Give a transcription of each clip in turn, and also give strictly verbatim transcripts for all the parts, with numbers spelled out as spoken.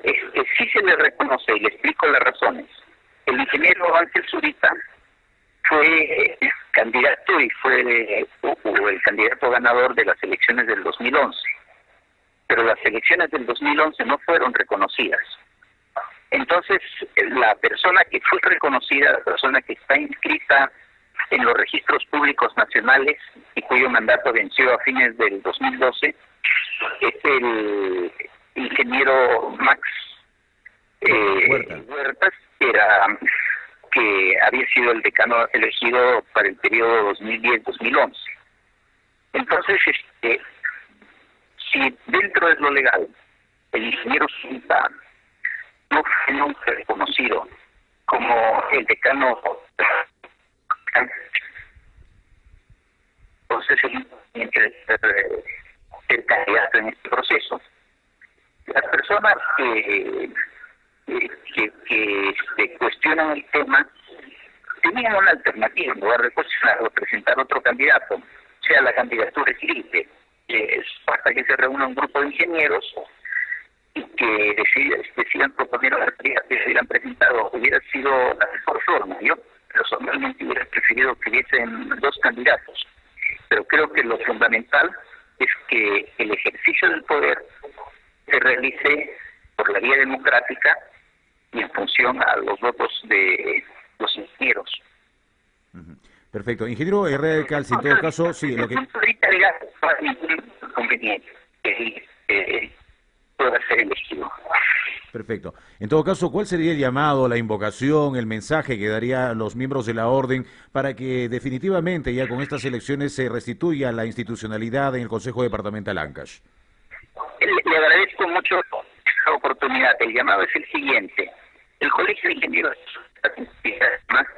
Este, sí se le reconoce, y le explico las razones. El ingeniero Ángel Zurita fue eh, candidato y fue eh, o el candidato ganador de las elecciones del dos mil once, pero las elecciones del dos mil once no fueron reconocidas. Entonces, la persona que fue reconocida, la persona que está inscrita en los registros públicos nacionales y cuyo mandato venció a fines del dos mil doce, es el ingeniero Max eh, Huertas, que, era, que había sido el decano elegido para el periodo dos mil diez dos mil once. Entonces, este, si dentro de lo legal el ingeniero Zurita no fue nunca reconocido como el decano, entonces el, el, el candidato en este proceso. Las personas que, que, que este, cuestionan el tema tenían una alternativa, en lugar de cuestionar o presentar otro candidato, sea la candidatura es libre, es hasta que se reúna un grupo de ingenieros y que decidan, decidan proponer a la autoridad que se hubieran presentado, hubiera sido la mejor forma. Yo personalmente hubiera preferido que hubiesen dos candidatos, pero creo que lo fundamental es que el ejercicio del poder se realice por la vía democrática y en función a los votos de los ingenieros. Uh-huh. Perfecto. Ingeniero Herrera de Calce, en todo caso, sí, lo que... Ahorita no hay ningún conveniente que eh, pueda ser elegido. Perfecto. En todo caso, ¿cuál sería el llamado, la invocación, el mensaje que daría a los miembros de la Orden para que definitivamente ya con estas elecciones se restituya la institucionalidad en el Consejo Departamental Ancash? Le, le agradezco mucho esta oportunidad. El llamado es el siguiente. El Colegio de Ingenieros más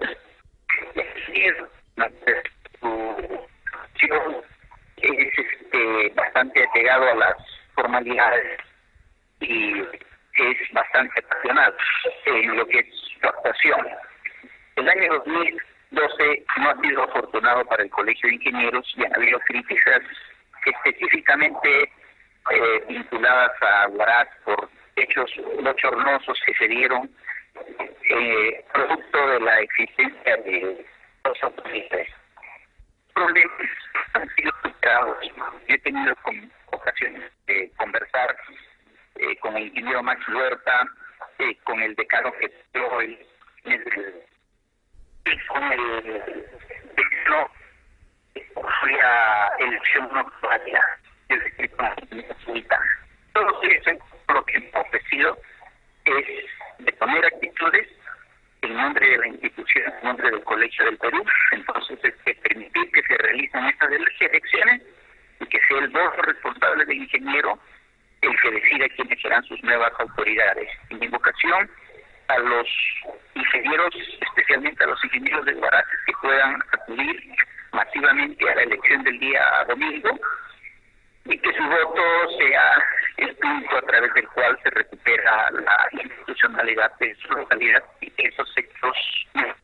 es este, bastante apegado a las formalidades y es bastante apasionado en lo que es su actuación. El año dos mil doce no ha sido afortunado para el Colegio de Ingenieros y han habido críticas específicamente eh, vinculadas a Huaraz por hechos bochornosos que se dieron eh, producto de la existencia de dos autoridades. Problemas han sido superados. Yo he tenido con, ocasiones de conversar eh, con el ingeniero Max Huerta, eh, con el decano que dio el, el, con el decano fue a elección no propia, es decir, con la ingeniera Zurita. Todo eso lo que me ha ofrecido es de poner actitudes en nombre de la institución, en nombre del Colegio del Perú. Entonces, es que permitir que se realicen estas elecciones y que sea el voto responsable del ingeniero el que decida quiénes serán sus nuevas autoridades. En invocación a los ingenieros, especialmente a los ingenieros de Huaraz, que puedan acudir masivamente a la elección del día domingo y que su voto sea el punto a través del cual se recupera la institucionalidad de su localidad y esos sectores